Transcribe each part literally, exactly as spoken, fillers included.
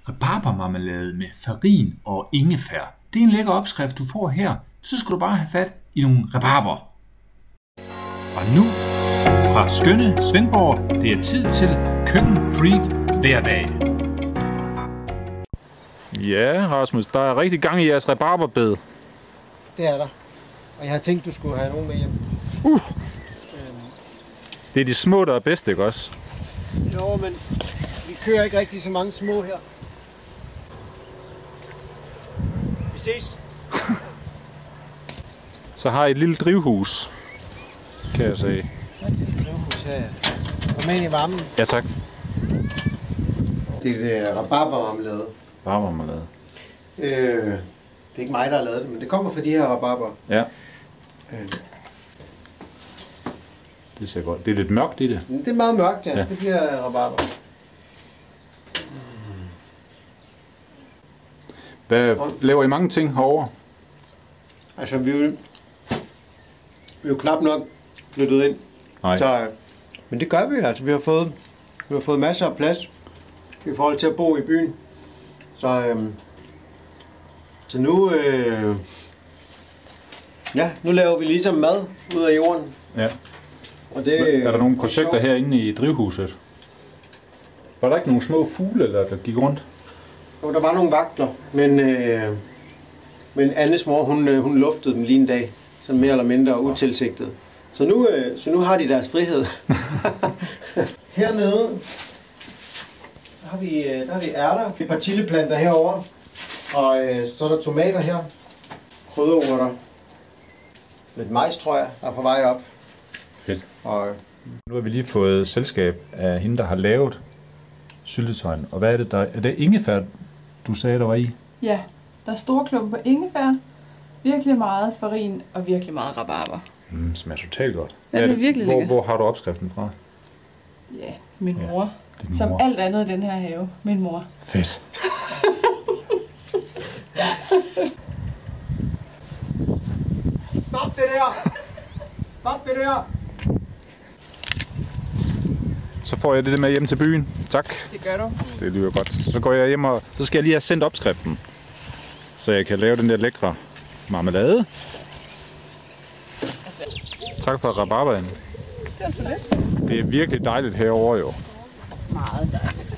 rabarbermarmelade med farin og ingefær. Det er en lækker opskrift, du får her. Så skal du bare have fat i nogle rabarber. Og nu fra skønne Svendborg, det er tid til køkkenfreak hverdag. Ja, Rasmus, der er rigtig gang i jeres rabarberbed. Det er der. Og jeg har tænkt, du skulle have nogen med hjem. Uh. Øhm. Det er de små, der er bedst, ikke også? Jo, men vi kører ikke rigtig så mange små her. Vi ses. Så har I et lille drivhus, kan jeg sige. Ja, et lille drivhus her. Kom med ind i varmen. Ja, tak. Det er rabarbermarmelade. Rabarbermarmelade. Øh, det er ikke mig, der har lavet det, men det kommer fra de her rabarber. Ja. Øh. Det ser godt. Det er lidt mørkt i det. Det er meget mørkt, ja. ja. Det bliver rabarber. Hvad laver I mange ting herovre? Altså, vi er jo, vi er jo knap nok flyttet ind. Nej. Så, men det gør vi altså. Vi har fået, vi har fået masser af plads i forhold til at bo i byen. Så, øhm, så nu, øh, ja, nu laver vi ligesom mad ud af jorden. Ja. Og det, er der nogle projekter herinde i drivhuset? Var der ikke nogle små fugle, eller der gik rundt? Jo, der var nogle vagtler, men, øh, men Annes mor, hun, hun luftede dem lige en dag, så mere eller mindre utilsigtet. Så nu, øh, så nu har de deres frihed. Hernede, der har vi, der har vi ærter, vi har partilleplanter herovre, og øh, så er der tomater her, krydderurter, lidt majs, tror jeg, der er på vej op. Fedt. Og, nu har vi lige fået selskab af hende, der har lavet syltetøjen. Og hvad er det der? Er det ingefær, du sagde, der var i? Ja, der er store klumper på ingefær, virkelig meget farin og virkelig meget rabarber. Mm, smager totalt godt. Ja, det er virkelig hvor, lækkert. hvor har du opskriften fra? Ja, min mor. Ja, Som mor. alt andet i den her have. Min mor. Fedt. Stop det der! Stop det der! Så får jeg det med hjem til byen. Tak. Det gør du. Det lyder godt. Så går jeg hjem, og så skal jeg lige have sendt opskriften, så jeg kan lave den der lækre marmelade. Tak for rabarberien. Det er så lidt. Det er virkelig dejligt herovre jo. Meget dejligt.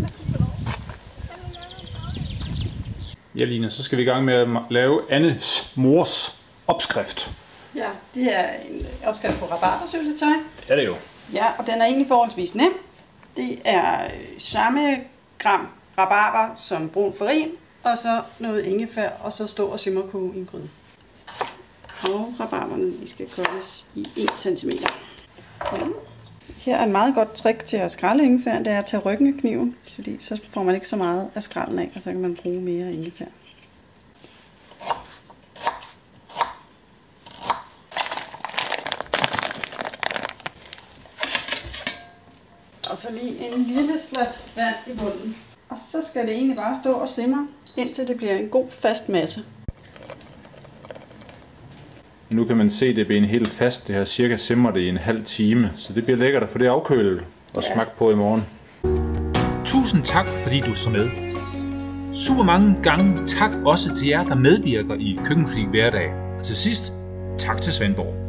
Ja, Line, så skal vi i gang med at lave Annes mors opskrift. Ja, det er en opskrift på rabarbersyltetøj. Det er det jo. Ja, og den er egentlig forholdsvis nem. Det er samme gram rabarber som brun farin, og så noget ingefær, og så stå og simmerkoge i en gryde. Og rabarberne de skal koges i en centimeter. Her er en meget godt trick til at skrælle ingefær, det er at tage ryggen af kniven, fordi så får man ikke så meget af skralden af, og så kan man bruge mere ingefær. Og så lige en lille slat vand i bunden. Og så skal det egentlig bare stå og simre, indtil det bliver en god fast masse. Nu kan man se, at det bliver en helt fast. Det her cirka simmer det i en halv time. Så det bliver lækkert at få det afkølet og ja. smagt på i morgen. Tusind tak, fordi du så med. Super mange gange tak også til jer, der medvirker i Køkkenfreak hverdag. Og til sidst, tak til Svendborg.